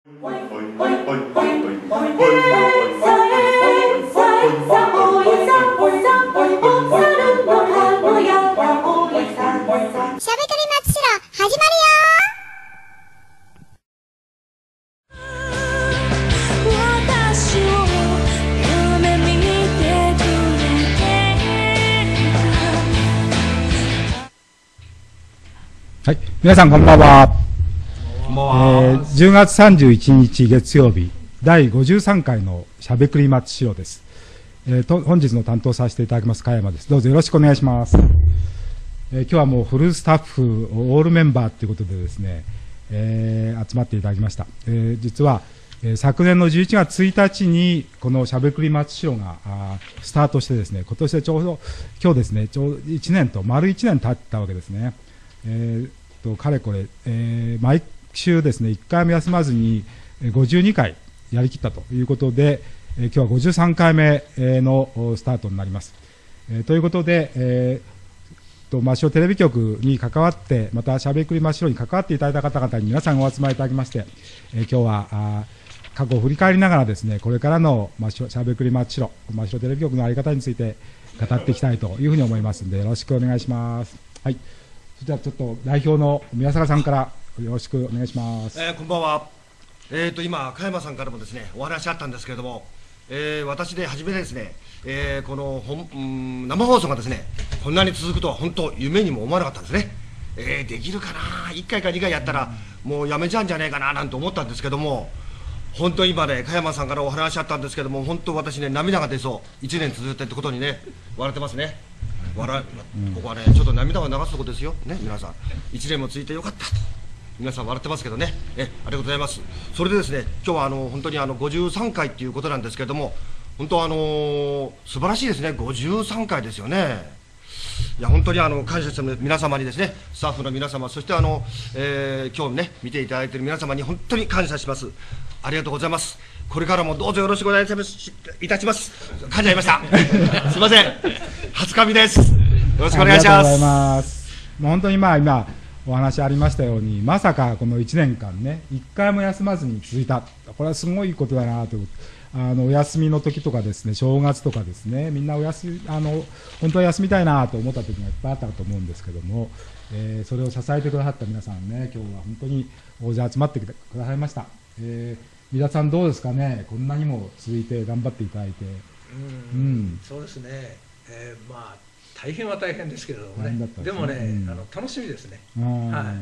はい、皆さんこんばんは。10月31日月曜日第53回のしゃべくり松代です。本日の担当させていただきます加山です。どうぞよろしくお願いします。今日はもうフルスタッフオールメンバーということでですね、集まっていただきました。実は、昨年の11月1日にこのしゃべくり松代がスタートしてですね、今年でちょうど今日ですね、ちょうど1年と丸1年経ったわけですね。かれこれ、毎週ですね、1回も休まずに52回やりきったということで、今日は53回目のスタートになります。ということで、真代テレビ局に関わって、またしゃべくり真っ白に関わっていただいた方々に皆さんお集まりいただきまして、今日は過去を振り返りながらですね、これからのしゃべくり真っ白テレビ局の在り方について語っていきたいというふうに思いますので、よろしくお願いします。はい。それではちょっと代表の宮坂さんからよろしくお願いします。 こんばんは。今加山さんからもですねお話あったんですけれども、私で初めてですね、この生放送がですねこんなに続くとは本当夢にも思わなかったんですね。できるかな、1回か2回やったらもうやめちゃうんじゃないかななんて思ったんですけども、本当今ね加山さんからお話あったんですけども、本当私ね涙が出そう、1年続いてってことにね笑ってますね。ここはねちょっと涙を流すとこですよね。皆さん1年も続いてよかったと皆さん笑ってますけどね。ありがとうございます。それでですね今日は本当に53回っていうことなんですけれども、本当素晴らしいですね。53回ですよね。いや本当に感謝する皆様にですね、スタッフの皆様、そして今日ね見ていただいている皆様に本当に感謝します。ありがとうございます。これからもどうぞよろしくお願いいたします。噛んじゃいましたすいません、初噛みです。よろしくお願いします。 ありがとうございます。本当に今お話ありましたように、まさかこの1年間ね1回も休まずに続いた、これはすごいことだなと。お休みの時とかですね、正月とかですね、みんな本当は休みたいなと思った時がいっぱいあったと思うんですけども、それを支えてくださった皆さんね、今日は本当に大勢集まってくださいました。皆さんどうですかね、こんなにも続いて頑張っていただいて。 そうですね、まあ大変は大変ですけれどもね、でもね、楽しみですね。はい、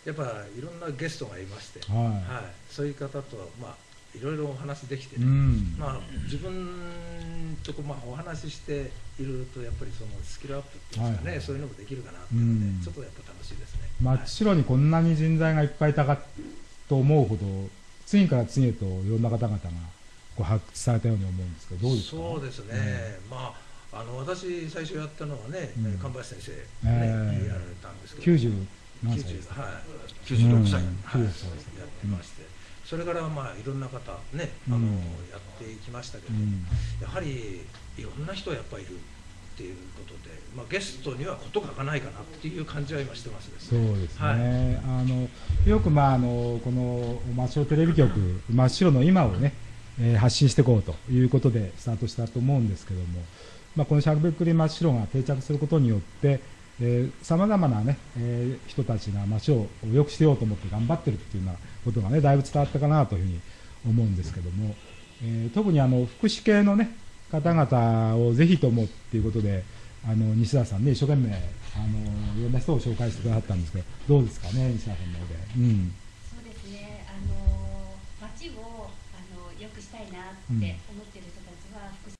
やっぱいろんなゲストがいまして、そういう方といろいろお話できてね、自分とお話ししているとやっぱりそのスキルアップっていうんですかね、そういうのもできるかなっていうので、ちょっとやっぱ楽しいですね。 真っ白にこんなに人材がいっぱいいたかと思うほど、次から次へといろんな方々が発掘されたように思うんですけど、どうですか。そうですね、 私最初やったのはね、神林先生ねやられたんですけど、 90何歳ですか。 96歳やってまして、それからいろんな方ねやっていきましたけど、やはりいろんな人やっぱりいるっていうことで、ゲストにはこと書かないかなっていう感じは今してますね。 そうですね。よくこの真っ白テレビ局真っ白の今をね、発信していこうということでスタートしたと思うんですけども、このしゃべくり真っ白が定着することによってさまざまなね、人たちが真っ白を良くしようと思って頑張ってるっていうようなことがねだいぶ伝わったかなというふうに思うんですけども、特に福祉系のね方々をぜひともっていうことで西田さんね一生懸命いろんな人を紹介してくださったんですけど、どうですかね西田さんの方で。 そうですね、街を良くしたいなって思っている人たちは福祉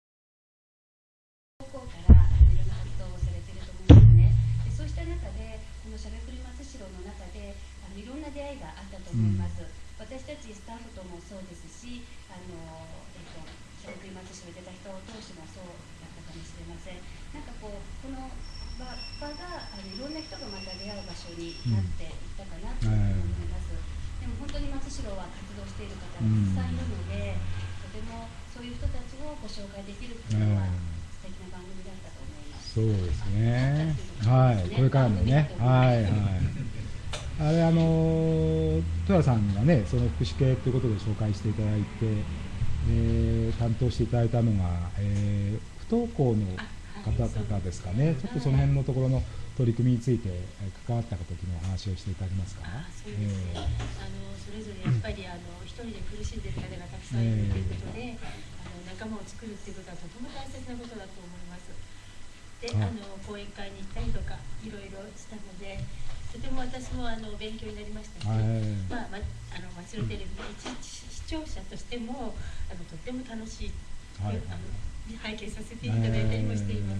方向からいろんな活動をされていると思うんですね。でそうした中でこのしゃべくり松代の中でいろんな出会いがあったと思います。私たちスタッフともそうですし、しゃべくり松代に出た人同士もそうだったかもしれません。なんかこの場がいろんな人がまた出会う場所になっていったかなと思います。でも本当に松代は活動している方がたくさんいるので、とてもそういう人たちをご紹介できるっていうのは素敵な番組だったと思います。 そうですね。はい、これからもね、はいはい。 あれ戸谷さんがね、その福祉系ということで紹介していただいて、担当していただいたのが、不登校の方々ですかね、ちょっとその辺のところの取り組みについて関わった時のお話をしていただけますか。 そうですね、それぞれやっぱり一人で苦しんでいる方がたくさんいるということで、仲間を作るっていうことはとても大切なことだと思います。で、講演会に行ったりとかいろいろしたので、とても私も勉強になりましたし、町のテレビの一視聴者としてもとっても楽しい、拝見させていただいたりもしています。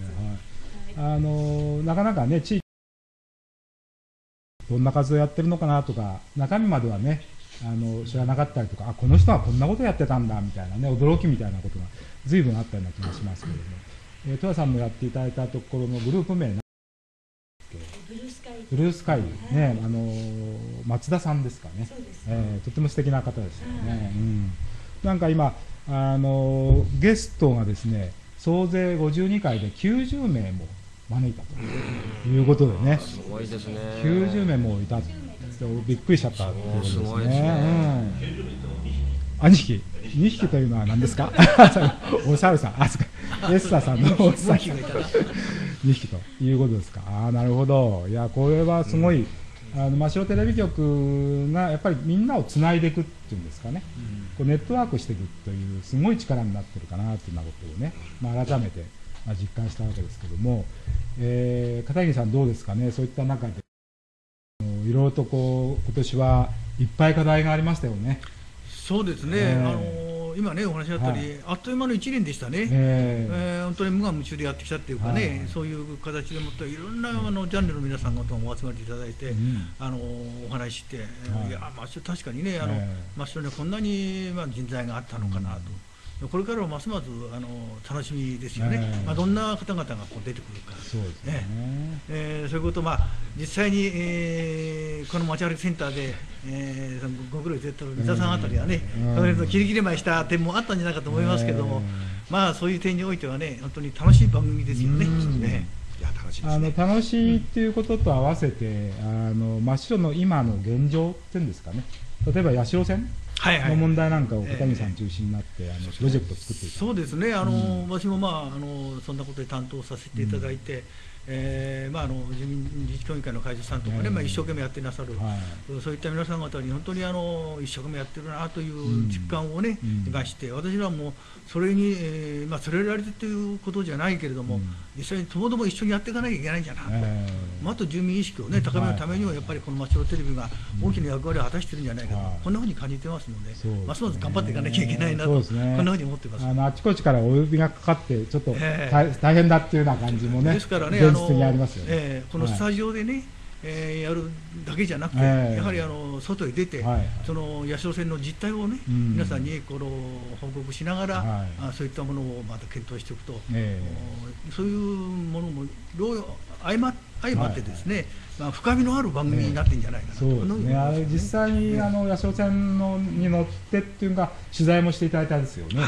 なかなかね、地域どんな活動やってるのかなとか、中身まではね知らなかったりとか、この人はこんなことやってたんだみたいなね、驚きみたいなことが随分あったような気がしますけれども、戸谷さんもやっていただいたところのグループ名、ブルースカイね、松田さんですかね、とても素敵な方ですよね。なんか今ゲストがですね、総勢52回で90名も招いたということでね、 すごいですね。 90名もいた、びっくりしちゃったということですね。2匹というのは何ですか？お猿さん、エスタさんのお猿さん2匹ということですか。なるほど。いや、これはすごい、真白テレビ局がやっぱりみんなをつないでいくっていうんですかね、こうネットワークしていくというすごい力になってるかなというようなことをね、改めて実感したわけですけども、片桐さんどうですかね、そういった中でいろいろとこう今年はいっぱい課題がありましたよね。 そうですね、今ねお話あったり、あっという間の1年でしたね、本当に無我夢中でやってきたっていうかね、そういう形でもっていろんなジャンルの皆さん方もお集まりいただいて、お話しして、いや確かにね、真っ白にはこんなに人材があったのかなと。これからはますます楽しみですよね、どんな方々がこう出てくるか、そういうこと、実際に、この町歩きセンターで、ご苦労していた三田さんあたりはね、キリキリ前した点もあったんじゃないかと思いますけども、そういう点においてはね、本当に楽しい番組ですよね。 楽しいっていうことと合わせて、真っ白の今の現状っていうんですかね、例えば八代線の問題なんかを片桐さん中心になってプロジェクトを作っていた。 そうですね、私もそんなことで担当させていただいて、住民自治協議会の会長さんとかね、一生懸命やってなさる、そういった皆さん方に本当に一生懸命やってるなという実感をね、まして、私はもうそれに、連れられてということじゃないけれども、実際にともども一緒にやっていかなきゃいけないんじゃなと、あと住民意識をね高めるためにはやっぱりこの真っ白テレビが大きな役割を果たしてるんじゃないかと、こんなふうに感じてますので、ますます頑張っていかなきゃいけないなと、こんなふうに思ってます。 あちこちからお呼びがかかってちょっと大変だっていうような感じもね、 ですからね、このスタジオでね、やるだけじゃなくて、やはり外へ出て、その八代線の実態をね、皆さんにこの報告しながら、そういったものをまた検討していくと、そういうものも相まってですね、深みのある番組になってんじゃないかなと。そうですね、実際に八代線に乗ってっていうか取材もしていただいたんですよね。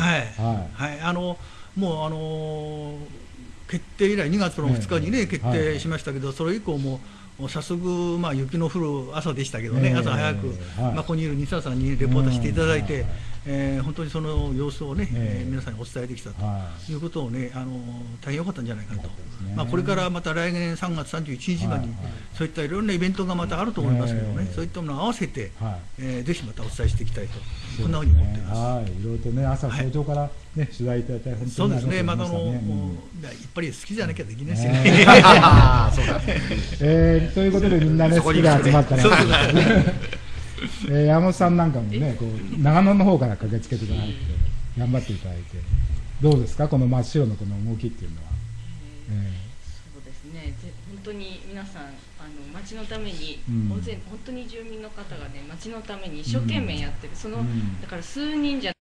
もう決定以来2月の2日にね決定しましたけど、それ以降も早速雪の降る朝でしたけどね、朝早くここにいる西田さんにレポートしていただいて、本当にその様子をね皆さんにお伝えできたということをね、大変良かったんじゃないかと。これからまた来年3月31日までにそういったいろんなイベントがまたあると思いますけどね、そういったものを合わせてぜひまたお伝えしていきたいと、こんなふうに思っています。 いろいろとね、朝早朝からね取材いただいて本当にそうですね、またやっぱり好きじゃなきゃできないですよね。 ということでみんなね好きが集まったな。山本さんなんかもね、こう長野の方から駆けつけていただいて頑張っていただいて、どうですかこの真っ白のこの動きっていうのは。 そうですね、本当に皆さん町のために、本当に住民の方がね町のために一生懸命やってる、そのだから数人じゃ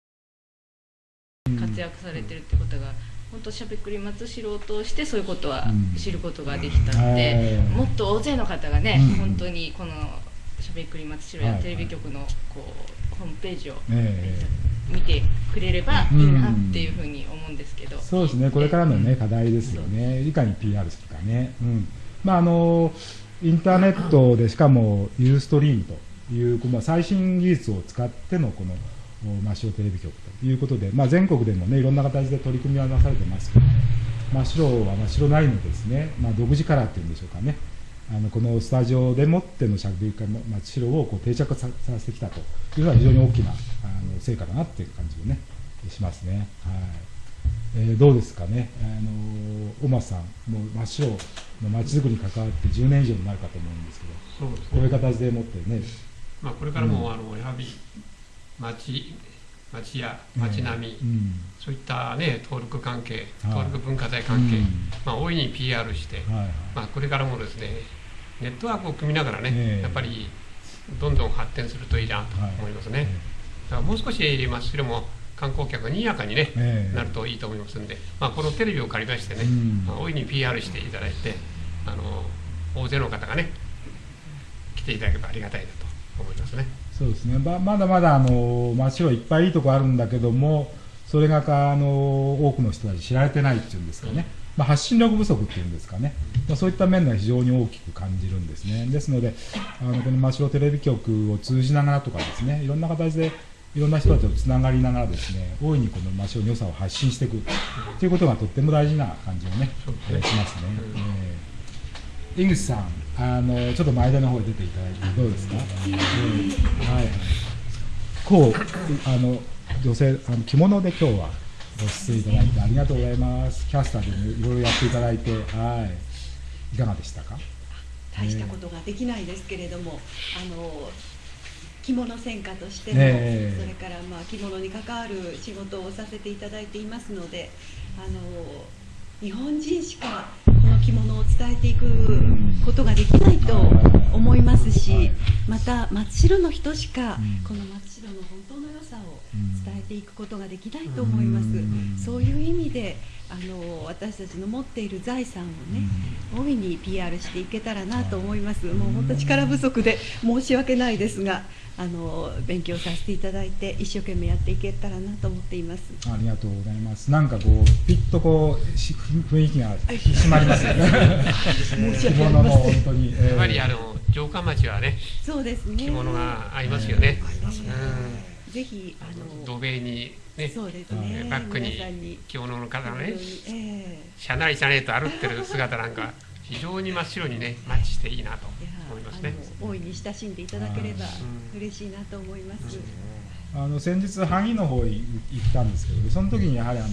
活躍されてるってことが本当しゃべくり松代を通してそういうことは知ることができたので、もっと大勢の方がね、本当にこのしゃべくり松代やテレビ局のこうホームページを見てくれればいいなっていうふうに思うんですけど、 そうですね、これからのね課題ですよね、いかに PR するかね。 インターネットでしかもユーストリームという、最新技術を使ってのこの真っ白テレビ局ということで、全国でもねいろんな形で取り組みはなされてますけど、真っ白は真っ白なりのですね、独自カラーっていうんでしょうかね、このスタジオでもってのしゃべりか真っ白をこう定着させてきたというのは非常に大きな成果だなっていう感じをねしますね。はい。どうですかね、小松さん、もう真っ白のまちづくりに関わって10年以上になるかと思うんですけど、 そうですね、 こういう形でもってね、 これからもやはり町や町並み、そういったね登録関係、登録文化財関係、大いに PR して、これからもですねネットワークを組みながらね、やっぱりどんどん発展するといいなと思いますね。だからもう少し真っ白も観光客がにやかに、ねなるといいと思いますんで、このテレビを借りましてね、大いに PR していただいて、大勢の方がね来ていただければありがたいなと思いますね。 そうですね、まだまだ真っ白いっぱいいいとこあるんだけども、それが多くの人たち知られてないっていうんですかね、発信力不足っていうんですかね、そういった面が非常に大きく感じるんですね。ですのでこの真っ白テレビ局を通じながらとかですね、いろんな形でいろんな人たちとつながりながらですね、大いにこの真っ白の良さを発信していくということがとっても大事な感じをね、しますね。井口さん、ちょっと前田の方へ出ていただいてどうですか。こう女性着物で今日はご出演いただいてありがとうございます。キャスターでもいろいろやっていただいて、いかがでしたか。 大したことができないですけれども、着物専科としても、それから着物に関わる仕事をさせていただいていますので、日本人しかこの着物を伝えていくことができないと思いますし、また真っ白の人しかこの真っ白の本当の良さを伝えていくことができないと思います。そういう意味で私たちの持っている財産をね、大いに PR していけたらなと思います。もう本当力不足で申し訳ないですが、勉強させていただいて一生懸命やっていけたらなと思っています。 ありがとうございます。なんかこうピッとこう雰囲気が引き締まりますよね。着物も本当に、 やはり城下町はね、 そうですね、 着物が合いますよね。 ぜひ土塀にね、 そうですね、 バックに着物の方のね、しゃなりしゃねと歩ってる姿なんか非常に真っ白にねマッチしていいなと思いますね。 大いに親しんでいただければ嬉しいなと思います。 先日萩の方へ行ったんですけど、その時にやはり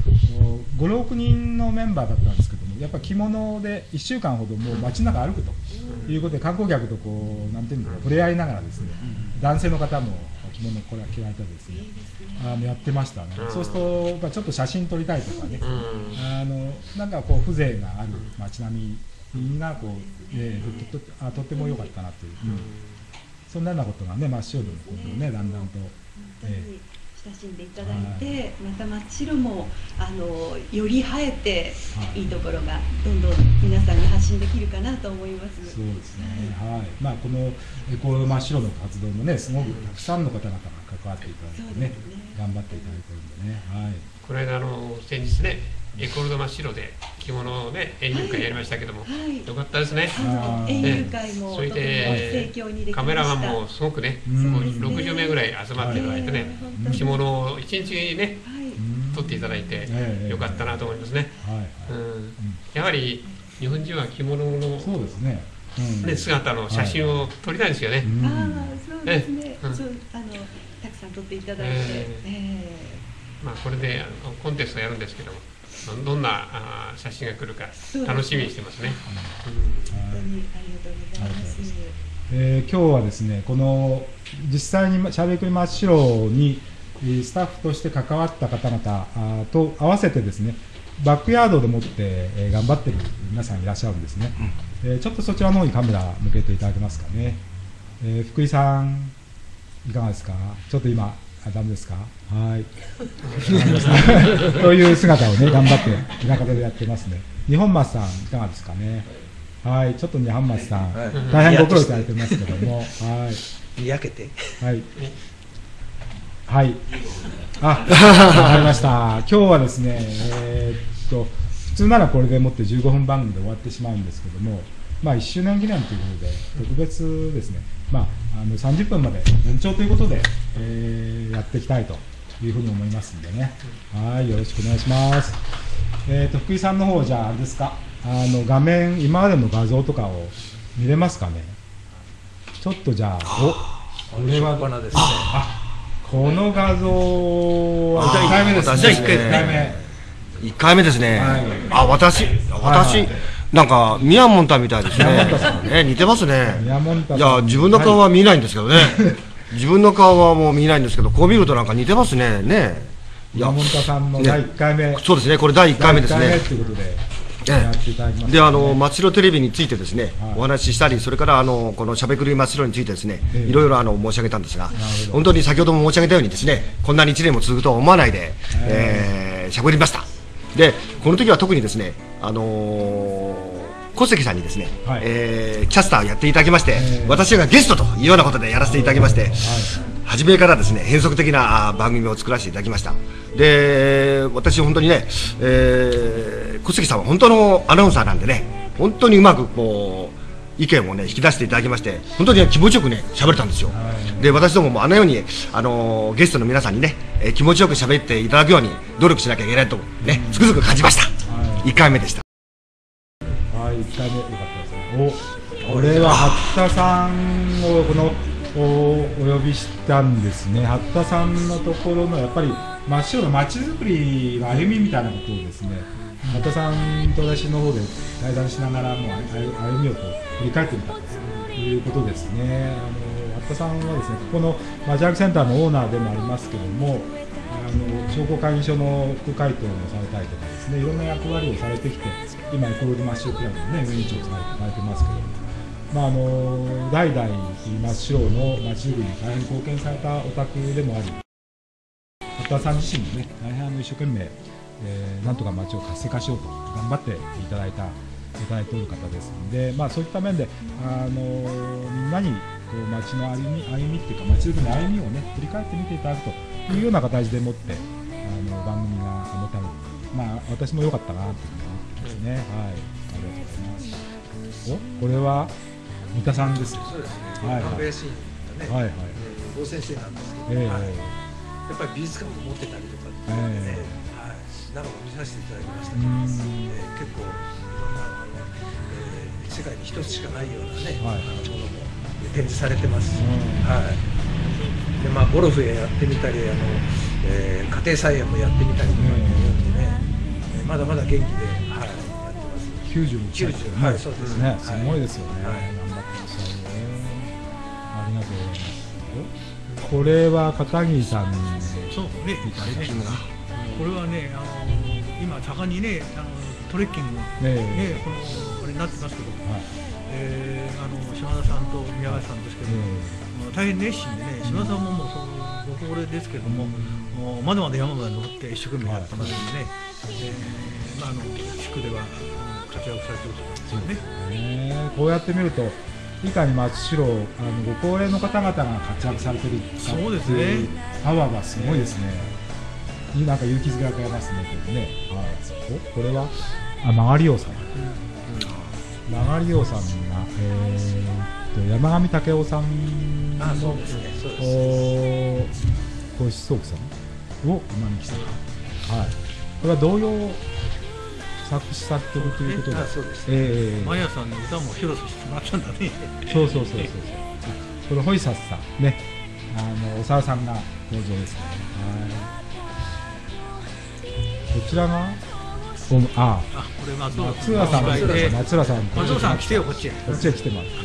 5、6人のメンバーだったんですけども、やっぱ着物で1週間ほどもう街の中歩くということで、観光客とこうなんていうんだろう、触れ合いながらですね、男性の方も着物これ着られたりですね、やってましたね。そうするとちょっと写真撮りたいとかね、なんかこう風情がある街並みがこう、とっても良かったなという、そんなようなことがね、真っ白でもこうね、だんだんと。 本当に親しんでいただいて、また真っ白もより映えて、いいところがどんどん皆さんに発信できるかなと思います。 そうですね、このエコー真っ白の活動もね、すごくたくさんの方々が関わっていただいてね、頑張っていただいてるんでね。 この間先日ね、エコールド真っ白で着物をね園遊会やりましたけども、よかったですね。 園遊会もそれでカメラマンもすごくね、60名ぐらい集まっていただいてね、着物を1日にね撮っていただいてよかったなと思いますね。やはり日本人は着物の姿の写真を撮りたいんですよね。 そうですね、たくさん撮っていただいて、 これでコンテストやるんですけども、どんな写真が来るか楽しみにしてますね。 本当にありがとうございます。 今日はですね、この実際にしゃべくり真っ白にスタッフとして関わった方々と合わせてですね、バックヤードでもって頑張ってる皆さんいらっしゃるんですね。ちょっとそちらの方にカメラ向けていただけますかね。福井さんいかがですか。ちょっと今ダメですか。はい。という姿をね、頑張って裏方でやってますね。二本松さんいかがですかね。はい、ちょっと二本松さん、大変ご苦労いただいてますけども、はい。 焼けて。 はい。はい。わかりました。今日はですね、普通ならこれでもって15分番組で終わってしまうんですけども、 1周年記念ということで特別ですね、30分まで延長ということで、やっていきたいというふうに思いますんでね、はい、よろしくお願いします。福井さんの方、じゃああれですか、画面、今までの画像とかを見れますかね。ちょっとじゃあ、これはこの画像は1回目ですね。 1回目ですね。私なんかミヤモンタみたいですね。似てますね。いや、自分の顔は見ないんですけどね。自分の顔はもう見ないんですけど、こう見るとなんか似てますね。 ミヤモンタさんの第1回目。 そうですね、これ第1回目ですね。 やっていただきます。 で、松代テレビについてですね、お話ししたり、それからこのしゃべくり松代についてですね、いろいろ申し上げたんですが、本当に先ほども申し上げたようにですね、こんなに1年も続くとは思わないでしゃべりました。で、この時は特にですね、小関さんにですね、キャスターをやっていただきまして、私がゲストというようなことでやらせていただきまして、初めからですね、変則的な番組を作らせていただきました。で、私本当にね、小関さんは本当のアナウンサーなんでね、本当にうまくこう意見をね引き出していただきまして、本当に、気持ちよくね喋れたんですよ。で、私どももあのようにゲストの皆さんにね、気持ちよく喋っていただくように努力しなきゃいけないとね、つくづく感じました。1回目でした。 はい、1回目よかったですね。これは八田さんをお呼びしたんですね。八田さんのところのやっぱり真っ白の街づくりの歩みみたいなことをですね、八田さんと私の方で対談しながらも歩みを振り返ってみたということですね。八田さんはですね、ここのマジャークセンターのオーナーでもありますけども、商工会議所の副会長もされたりとかですね、いろんな役割をされてきて、今エコロジー真っ白クラブのね運営長をされてますけども、代々真っ白の街づくりに大変貢献されたお宅でもあり、八田さん自身もね、大変一生懸命、なんとか街を活性化しようと頑張っていただいておる方ですので、そういった面でみんなにこう街の歩みっていうか街づくりの歩みをね振り返ってみていただくというような形でもって番組が持たれる、私も良かったなというふうに思ってますね。はい、ありがとうございます。これは三田さんです。 そうですね。南米シーンのね、大先生なんですけど、やっぱり美術館も持ってたりとかってね、なんか見させていただきましたけど、結構いろんな世界に一つしかないようなね、ものも展示されてます。で、ゴルフやってみたり、家庭菜園もやってみたりとかいうようにね、まだまだ元気で、やってます。 96歳、 はい、そうですね。 すごいですよね。頑張ってらっしゃるね。ありがとうございます。これは片桐さんにそうね、これはね、今盛んにね、トレッキングね、これになってますけど、島田さんと宮川さんですけど、大変熱心でね、島田さんももうご高齢ですけども、まだまだ山まで登って一生懸命やってますのでね、地区では活躍されてると思うんですよね。 こうやって見ると、いかに松代ご高齢の方々が活躍されてるかそうですね。 パワーがすごいですね。なんか勇気づけられますね、これね。これは曲がり王さん。曲がり王さんが山上武雄さんのご子息さんを今に来た。これは童謡作詞作曲ということで、 そうです。マヤさんの歌も披露してもらったんだね。 そう。これホイサスさんね、お沢さんが登場ですね。こちらがこれ松浦さん松浦さん来てよ、こっちへ来てもらって。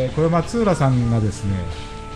これ松浦さんがですね、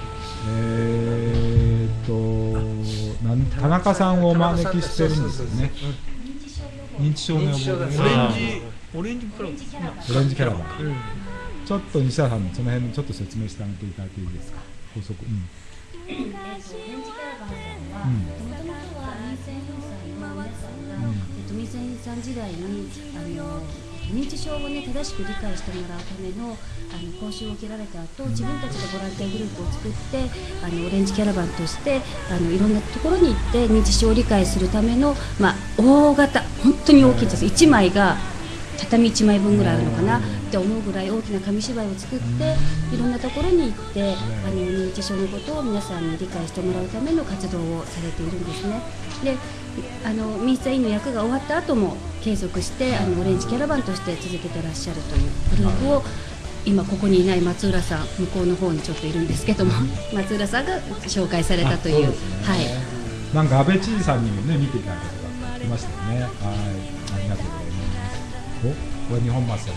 田中さんをお招きしてるんですよね。認知症の予防でオレンジキャラバン。ちょっと西田さん、その辺ちょっと説明してあげていただいていいですか。補足。 オレンジキャラバンさんはもともとは民生委員さんの皆さんが民生委員さん時代に認知症をね正しく理解してもらうための講習を受けられた後、自分たちでボランティアグループを作ってオレンジキャラバンとしていろんなところに行って認知症を理解するための大型、本当に大きいです。1枚が畳1枚分ぐらいあるのかなって思うぐらい大きな紙芝居を作って、いろんなところに行って認知症のことを皆さんに理解してもらうための活動をされているんですね。でミンスター委員の役が終わった後も継続してオレンジキャラバンとして続けてらっしゃるというグループを、今ここにいない松浦さん、向こうの方にちょっといるんですけども、松浦さんが紹介されたという、はい、 なんか安倍知事さんにもね見ていただいたことがありましたよね。はい、ありがとうございます。これ日本松さん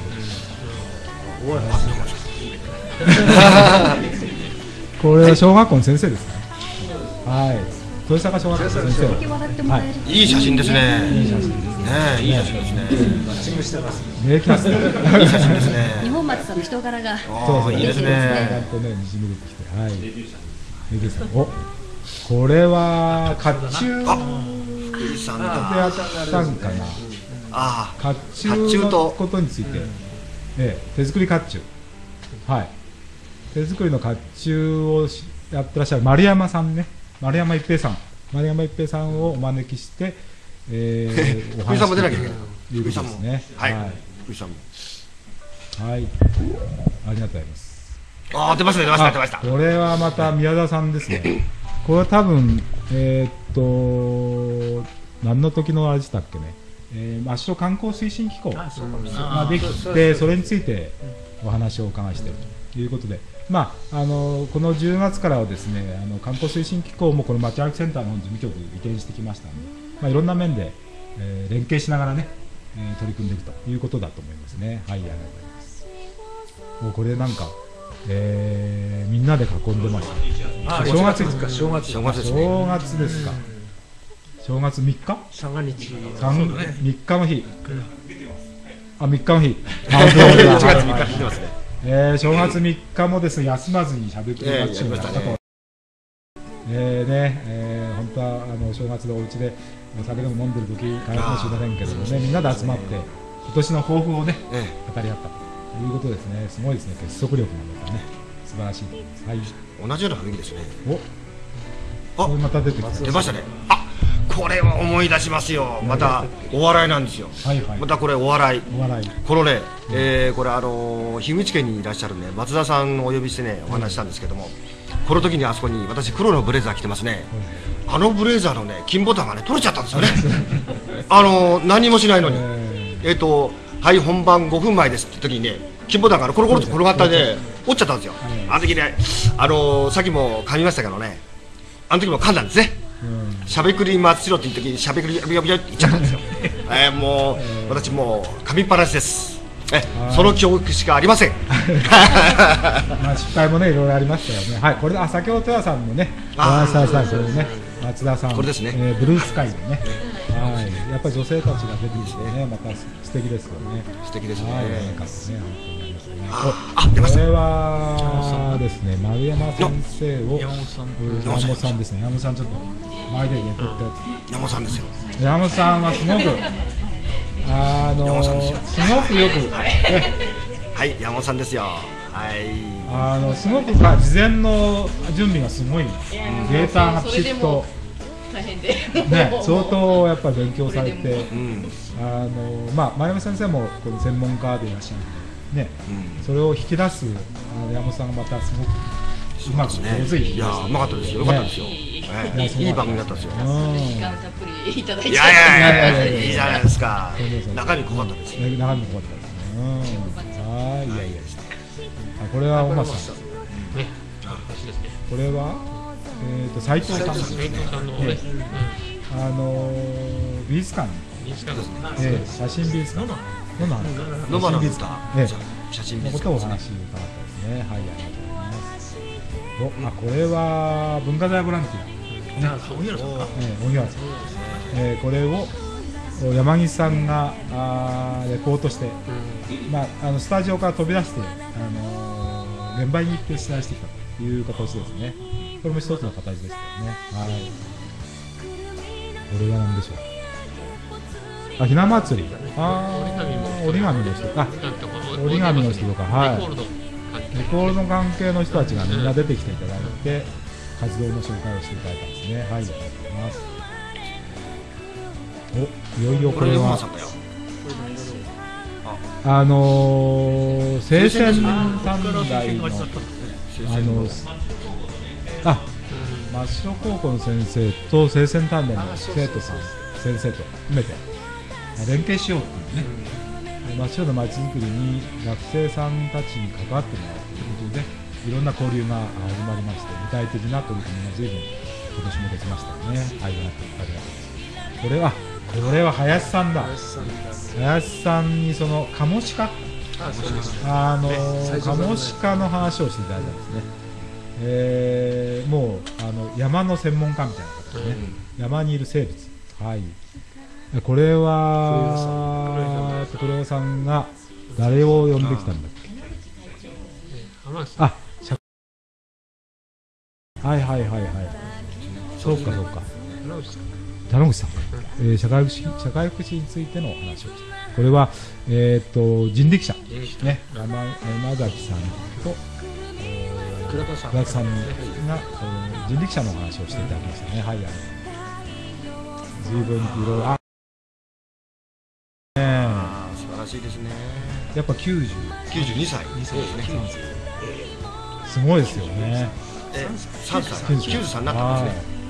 これは小学校の先生ですね。はい、豊坂小学校の先生。 いい写真ですね。 いい写真ですね。 いい写真ですね。 マッチングしてます。 いい写真ですね。 日本松さんの人柄がそういいですね。 ちゃんとねにじみ出てきて、はい。デビューさん、お、これは甲冑福井さんでやったんかな。 ああ、 甲冑のことについて、手作り甲冑、はい、手作りの甲冑をやってらっしゃる丸山さんね、丸山一平さんをお招きして、 福井さんも出なきゃいけない。 いうことですね。 はい。福井さんも。 はい。ありがとうございます。 ああ、出ました。 これはまた宮田さんですね。これは多分何の時のあれでしたっけね。真城観光推進機構ができて、それについてお話をお伺いしているということで、この10月からはですね、観光推進機構もこの街歩きセンターの事務局に移転してきましたので、いろんな面で、連携しながらね、取り組んでいくということだと思いますね。はい、ありがとうございます。これなんか、みんなで囲んでました。正月ですか。正月ですか。正月3日三が日 3日の日、あ、3日の日、正月3日もですね、休まずにしゃべくりマッチをやったと。本当は正月でお家でお酒でも飲んでる時かもしれませんけどもね、みんなで集まって今年の抱負をね語り合ったということですね。すごいですね、結束力なんですね。素晴らしいと思います。はい、 同じような雰囲気ですね。 お、これまた出てきた。 出ましたね。あ、これは思い出しますよ。またお笑いなんですよ。またこれお笑い。このね、これ樋口家にいらっしゃるね松田さんをお呼びしてねお話したんですけども、この時にあそこに私黒のブレザー着てますね。あのブレザーのね金ボタンがね取れちゃったんですよね。何もしないのに、はい本番5分前ですって時にね金ボタンがコロコロと転がったんで折っちゃったんですよ。あの時ねさっきも噛みましたけどね、あの時も噛んだんですね。しゃべくり松代って言った時にしゃべくりビヨビヨって言っちゃったんですよ。もう私もう噛みっぱなしです。その記憶しかありません。 失敗もねいろいろありましたよね。はい、これ先ほど豊さんもねお話しされたこれね松田さん、 これですね、 ブルースカイでね、はい、やっぱり女性たちが出てきてねまた素敵ですよね。 素敵ですね。 はい、なんかねあ、出ました。 これはですね丸山先生を山本さんですね。山本さんちょっと前でね撮ったやつ。 山本さんですよ。 山本さんはすごくすごくよくはい、山本さんですよ。はい。 すごく事前の準備がすごい、データがピシッと大変でね、相当やっぱり勉強されて、丸山先生もこの専門家でいらっしゃるんでね、それを引き出す山本さんがまたすごくうまく上手に。 いやうまかったですよ。よかったですよ。いい番組だったんですよ。 時間たっぷりいただいて。 いやいいじゃないですか。中身濃かったですね。 中身濃かったですね。はい、いやいや。これはおまさん。これは斉藤さん。美術館。写真美術館。 野間の写真美術館。 のことをお話伺ったですね。はい、ありがとうございます。これは文化財ボランティア。 荻原さんか。 これを山岸さんがレポートして、スタジオから飛び出して現場に行って取材してきたという形ですね。これも一つの形ですよね。はい。これは何でしょう。ひな祭り。折り紙の人。折り紙の人とか、はい。レコードの関係の人たちがみんな出てきていただいて活動の紹介をしていただいたんですね。はい、ありがとうございます。いよいよこれは聖戦短大の真城高校の先生と聖戦短大の生徒さん先生と含めて連携しようっていうね、真城のまちづくりに学生さんたちに関わってもらうということで、いろんな交流が始まりまして、具体的な取り組みが随分今年もできましたよね。これは林さんだ。林さんにそのカモシカカモシカの話をしていただいたんですね。もう山の専門家みたいな形でね、山にいる生物、はい、これは黒岩さんが誰を呼んできたんだっけ。そうか田野口さん、社会福祉についての話をして、これは人力車ね、山崎さんと倉田さんが人力車の話をしていただきましたね。はい、随分いろいろ素晴らしいですね。 やっぱ92 歳ですね。 すごいですよね。 3歳93になったんですね。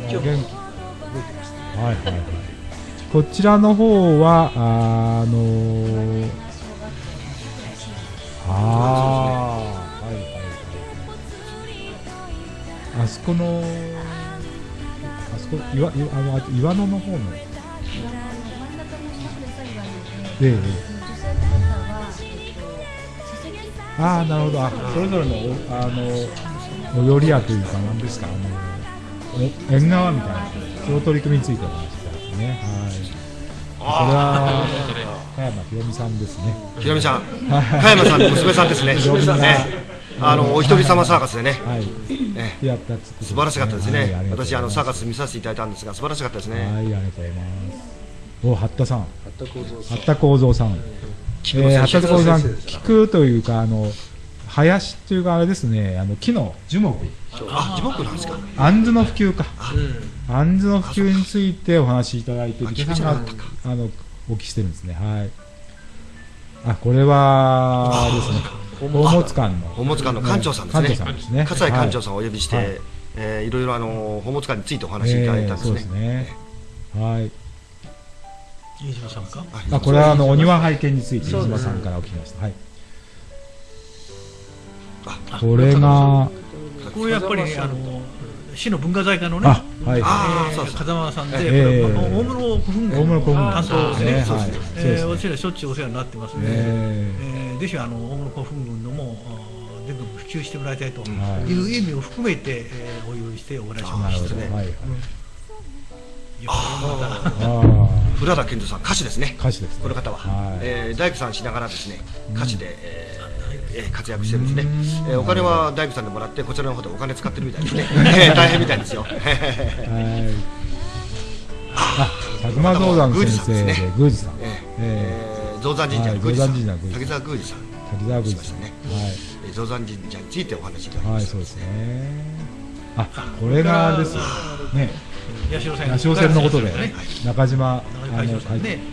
こちらの方はあそこ岩野の方のなるほど。それぞれの最寄り屋というか何ですか、縁側みたいなその取り組みについてお話しいただきますね。これは加山ひろみさんですね。 ひろみさん、加山さんの娘さんですね。お一人様サーカスでね、素晴らしかったですね。私サーカス見させていただいたんですが素晴らしかったですね。 ありがとうございます。八田さん、八田幸三さん、八田幸三さん、菊というか林というかあれですね、木の樹木、 樹木なんですか。 杏の普及か、杏の普及についてお話しいただいて、池さんがお聞きしてるんですね。はい。これはですね、宝物館の館長さんですね。葛西館長さんをお呼びして、いろいろ宝物館についてお話しいただいたんですね。 そうですね。はい。 飯島さんか。 これはお庭拝見について飯島さんからお聞きました。はい。これがこれやっぱり市の文化財課のね、風間さんで大室古墳群担当ですね。私らしょっちゅうお世話になってますので、ぜひ大室古墳群のも全部普及してもらいたいという意味を含めてお用意してお話しましたね。 古田健二さん、歌手ですね。 歌手です。 この方は大工さんしながらですね、歌手で活躍してるんですね。お金は大工さんでもらってこちらの方でお金使ってるみたいですね。大変みたいですよ。 佐久間象山先生で宮司さん、 象山神社の宮司さん、滝沢宮司さん、しましたね。象山神社についてお話しいただきました。 そうですね。これがですね、八潮線のことで中島会長さん。これ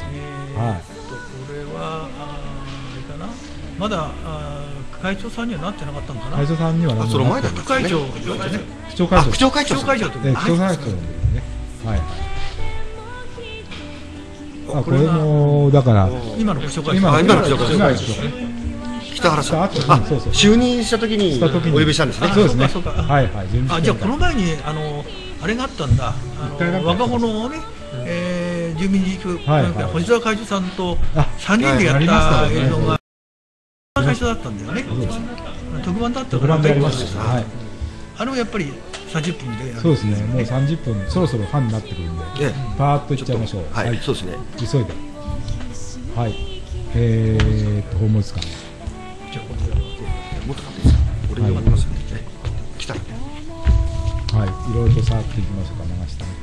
はまだ会長さんにはなってなかったのかな。 会長さんにはなってなかった。 副会長ですね。 区長会長。 区長会長。 区長会長ね。これもだから今の区長会長。 今の区長会長。北原さん。就任した時にお呼びしたんですね。 そうですね。 じゃあこの前にあれがあったんだ。若者のね。住民自治区星沢会長さんと3人でやった映像が最初だったんだよね。特番だったからあれもやっぱり30分で。 そうですね。もう30分そろそろ半になってくるんでパーッといっちゃいましょう。 はい、そうですね。 急いで。はい。宝物館。 じゃあもっと買っていいですか。俺に待ってますね。来たらね。 はい。いろいろと触っていきましょうか。流して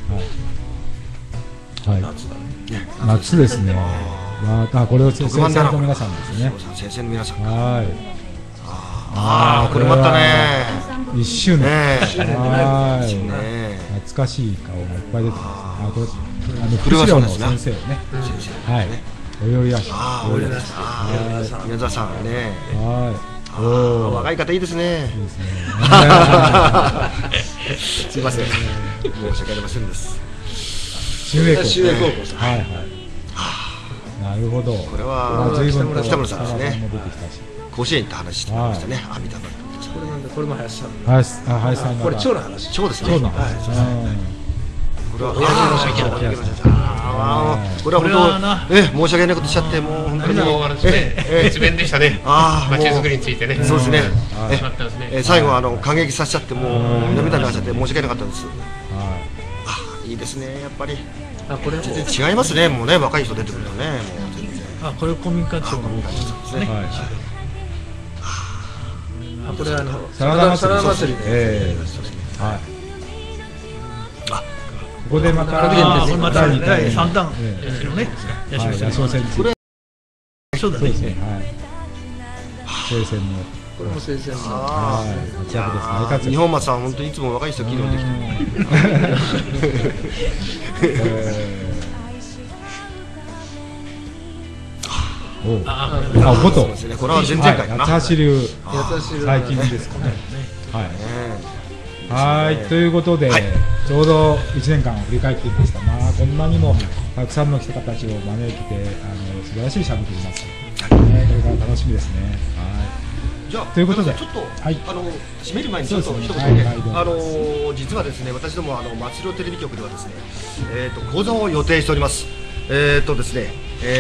ね。はい。夏ですね。これを先生の皆さんですね。 先生の皆さん。 これまたね。 1周年。懐かしい顔がいっぱい出てます。これ福祉寮の先生をね。 およりやし。 宮沢さんね。 若い方いいですね。すいません。申し訳ありませんです。 秀英高校。はいはい。なるほど。 これは北村さんですね。甲子園行った話してましたね。阿弥陀の。 これも林さん。 林さん。 これ長の話。 長ですね。 長の話。 これはこれは本当申し訳ないことしちゃってもう本当に一面でしたね。街づくりについてね。 そうですね。最後感激させちゃってもう涙流しちゃって申し訳なかったです。いいですねやっぱり。 これ全然違いますねもうね若い人出てくるとねもう全然。 これ公民館長のですね。 これサラダ祭り。ここでまた第3弾ですよね。 八潮線。 そうだね。 聖戦の。 これも聖戦の。 日本松さん本当にいつも若い人気に入ってきて。 元。 これは前々回かな。 八橋流。最近ですかね。はい、ということで、ちょうど1年間を振り返っていました。こんなにもたくさんの人たちを招いて、素晴らしいしゃべくります。これから楽しみですね。 じゃあ、 ということで、 ちょっと締める前にちょっと一言ね、実はですね、私ども松代テレビ局ではですね、講座を予定しております。ですね、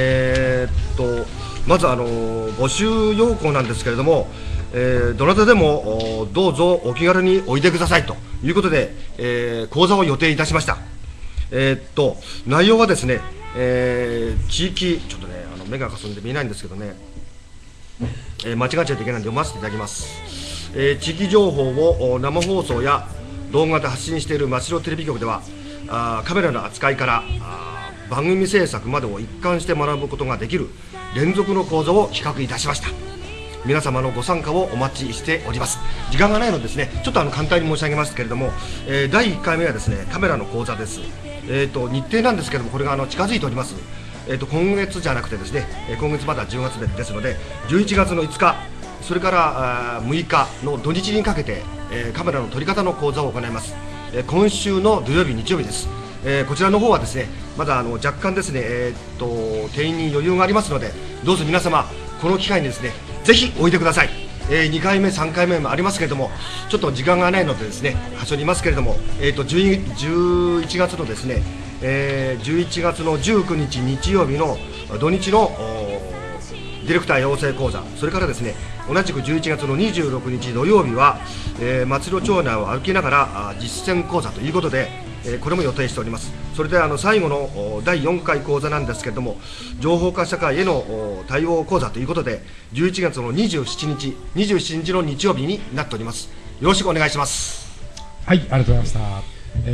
まず募集要項なんですけれども。どなたでもどうぞお気軽においでくださいということで、講座を予定いたしました。内容はですね、地域ちょっとね目がかすんで見えないんですけどね、間違っちゃいけないんで読ませていただきます。地域情報を生放送や動画で発信している松代テレビ局ではカメラの扱いから番組制作までを一貫して学ぶことができる連続の講座を企画いたしました。皆様のご参加をお待ちしております。時間がないのでですね、ちょっと簡単に申し上げますけれども、第1回目はですねカメラの講座です。日程なんですけれどもこれが近づいております。今月じゃなくてですね、今月まだ10月ですので11月の5日それから6日の土日にかけて、カメラの撮り方の講座を行います。今週の土曜日日曜日です。こちらの方はですねまだ若干ですね、定員に余裕がありますのでどうぞ皆様この機会にですねぜひおいでください。2回目3回目もありますけれどもちょっと時間がないのでですね端折りますけれども、11月のですね、11月の19日日曜日の土日のディレクター養成講座、それからですね同じく11月の26日土曜日は、松代町内を歩きながら実践講座ということで、これも予定しております。それで最後の第4回講座なんですけれども情報化社会への対応講座ということで11月の27日の日曜日になっております。よろしくお願いします。 はい、ありがとうございました。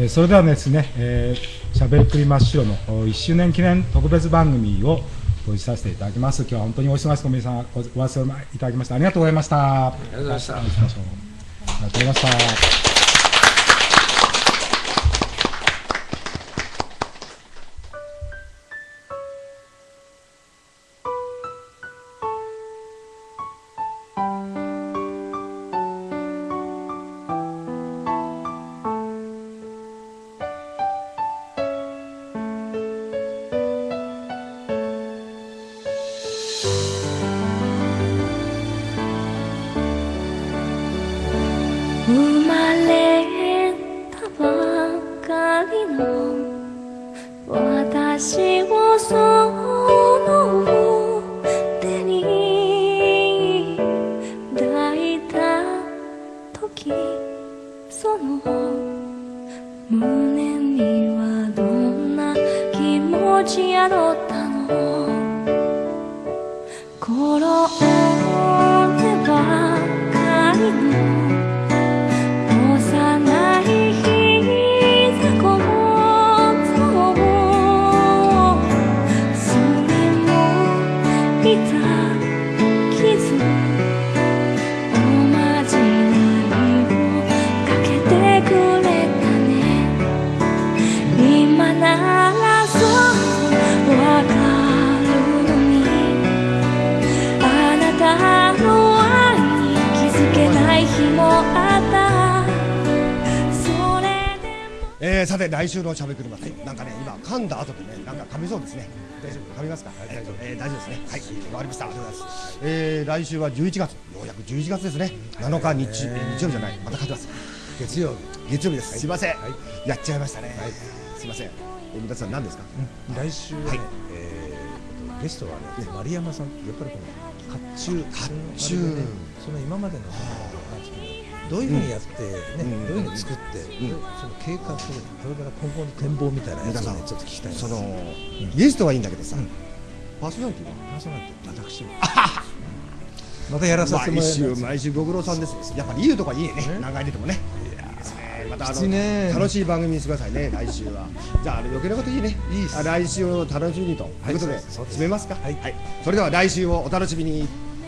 それではですね、しゃべりくり真っ白の1周年記念特別番組をご一緒させていただきます。今日は本当にお忙しく皆さんお集まりいただきましてありがとうございました。 ありがとうございました。 ありがとうございました。 生まれさて来週のしゃべくり祭り、なんかね今噛んだ後でねなんか噛みそうですね。大丈夫？噛みますか？大丈夫ですね。はい、わかりました。ありがとうございます。来週は11月、ようやく11月ですね。7日日曜日じゃない、また噛んでます。月曜日です。すいません。やっちゃいましたね。すいません。皆さん何ですか？ 来週はね、ゲストはね丸山さん、やっぱりこの甲冑、その今までのどういうふうにやってね、どういうふうに作って、その計画、それから今後の展望みたいなやつをねちょっと聞きたいんです。 そのゲストはいいんだけどさ、パーソナリティ私またやらさせてもらいます。 毎週ご苦労さんです。やっぱり言うとかいいね、長いでともね。また楽しい番組にしてくださいね、来週は。じゃあ余計なこといいね。来週を楽しみにということで締めますか。はい。それでは来週をお楽しみに。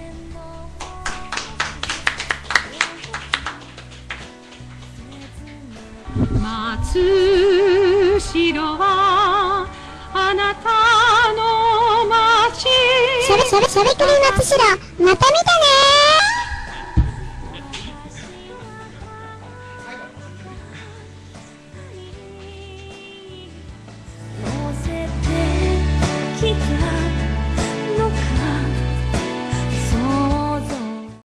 松代はあなたの街。しゃべくり松代、また見て。